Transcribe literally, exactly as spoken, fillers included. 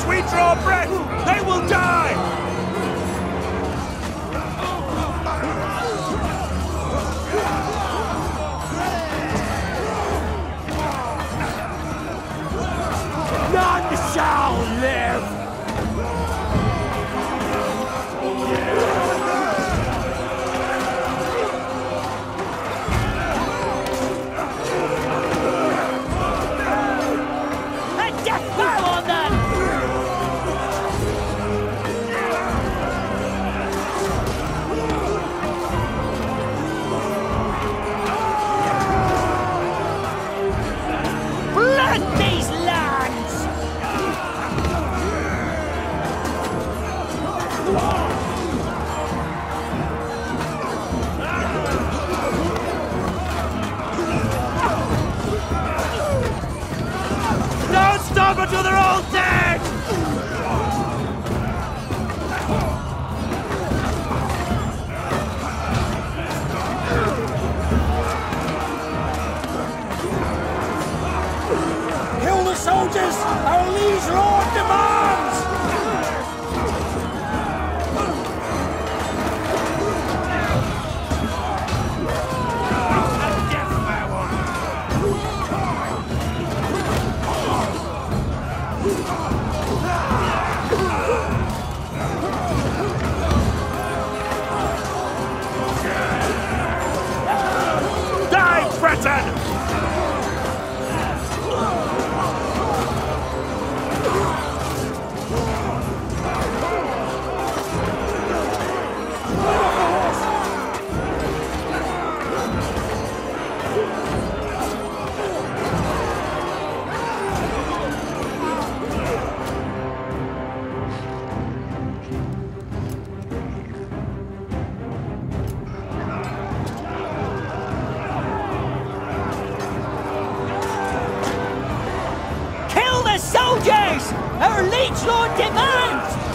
we draw breath, they will die! None shall live! A death blow on them! Flood these lands! Don't stop until they're all dead! Kill the soldiers! Our liege lord demands! Die, Breton! Kill the soldiers! Our liege lord demands!